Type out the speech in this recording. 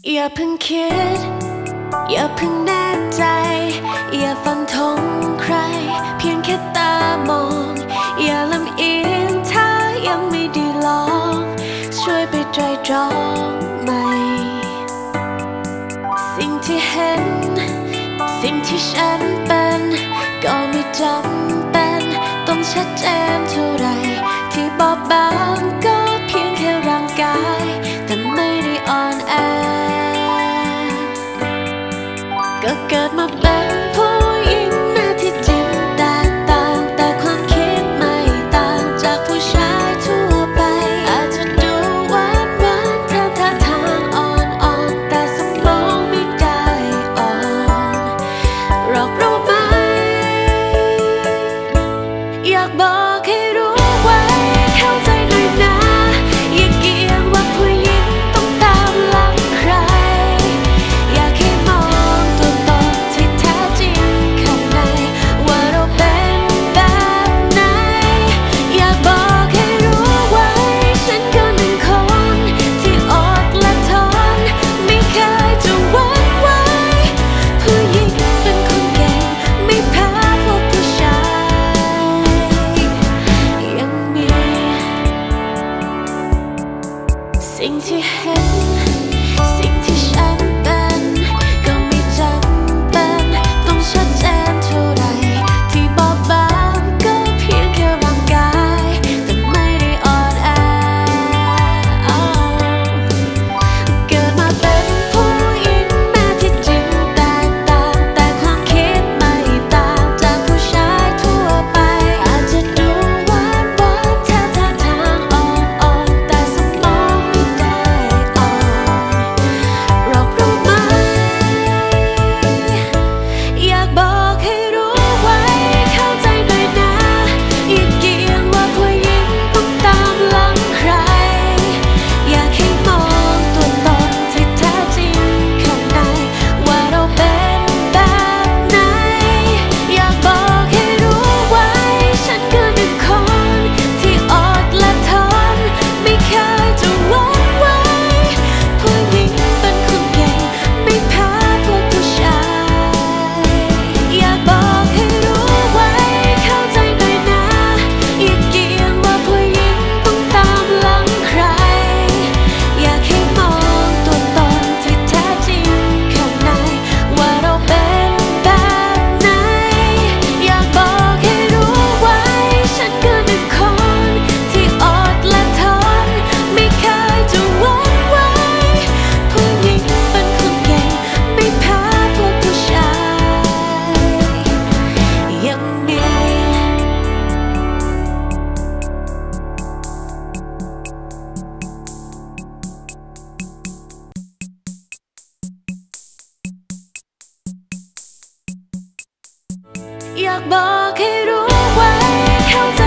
อย่าเพิ่งคิดอย่าเพิ่งแน่ใจอย่าฟันธงใครเพียงแค่ตามองอย่าลำเอียงถ้ายังไม่ได้ลองช่วยไปไตร่ตรองใหม่สิ่งที่เห็นสิ่งที่ฉันเป็นก็ไม่จำเป็นต้องชัดเจนเท่าไรที่บอบบางก็เพียงแค่ร่างกายแต่ไม่ได้อ่อนแอก็เกิดมาเป็นผู้หญิงหน้าที่จริงแตกต่างแต่ความคิดไม่ต่างจากผู้ชายทั่วไปอาจจะดูหวานหวานแถมท่าทางอ่อนๆแต่สมองไม่ได้อ่อนหรอกรู้ไหมอยากบอกให้รู้ไว้เข้าใจหน่อยนะอย่าเกี่ยงว่าผู้หญิงต้องตามหลังใครอยากให้มองตัวตนที่แท้จริงข้างในว่าเราเป็นแบบไหนอยากบอกให้รู้ไว้ฉันก็หนึ่งคนที่อดและทนไม่เคยจะหวั่นไหวผู้หญิงเป็นคนเก่งไม่แพ้พวกผู้ชายยังมีสิ่งที่เห็นสิ่งที่ฉันเป็นก็ไม่จำเป็นต้องชัดเจนเท่าไรที่บอบบางก็เพียงแค่ร่างกายแต่ไม่ได้อ่อนแอเกิดมาเป็นผู้หญิงแม้ที่จริงแตกต่างแต่ความคิดไม่ต่างจากผู้ชายทั่วไปอาจจะดูหวานหวานแถมท่าทางอ่อนๆแต่สมองไม่ได้อ่อนหรอกรู้ไหมอยากบอกให้รู้ไว้เข้าใจหน่อยนะอย่าเกี่ยงว่าผู้หญิงต้องตามหลังใครอยากให้มองตัวตนที่แท้จริงข้างในว่าเราเป็นแบบไหนอยากบอกให้รู้ไว้ฉันก็หนึ่งคนที่อดและทนไม่เคยจะหวั่นไหวผู้หญิงเป็นคนเก่งไม่แพ้พวกผู้ชายอยากบอกให้รู้ไว้เข้าใจหน่อยนะอย่าเกี่ยงว่าผู้หญิงต้องตามหลังใครอยากให้มองตัวตนที่แท้จริงข้างในว่าเราเป็นแบบไหนอยากบอกให้รู้ไว้ฉันก็หนึ่งคนที่อดและทนไม่เคยจะหวั่นไหวผู้หญิงเป็นคนเก่งไม่แพ้พวกผู้ชายยังมีอยากบอกให้รู้ไว้เข้าใจ